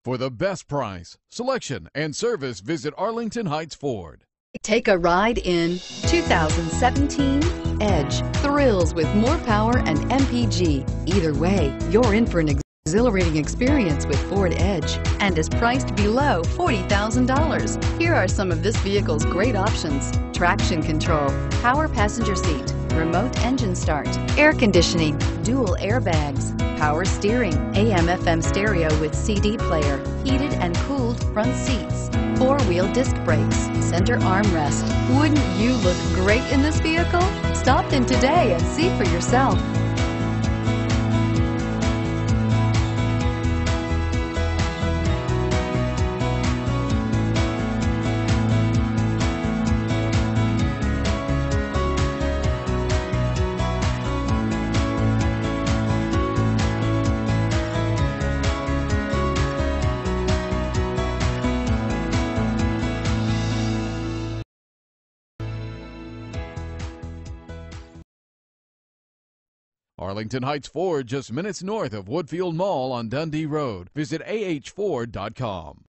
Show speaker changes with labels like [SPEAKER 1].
[SPEAKER 1] For the best price, selection, and service, visit Arlington Heights Ford.
[SPEAKER 2] Take a ride in 2017 Edge. Thrills with more power and MPG. Either way, you're in for an exhilarating experience with Ford Edge and is priced below $40,000. Here are some of this vehicle's great options: traction control, power passenger seat, remote engine start, air conditioning, dual airbags, power steering, AM/FM stereo with CD player, heated and cooled front seats, four-wheel disc brakes, center armrest. Wouldn't you look great in this vehicle? Stop in today and see for yourself.
[SPEAKER 1] Arlington Heights Ford, just minutes north of Woodfield Mall on Dundee Road. Visit ahford.com.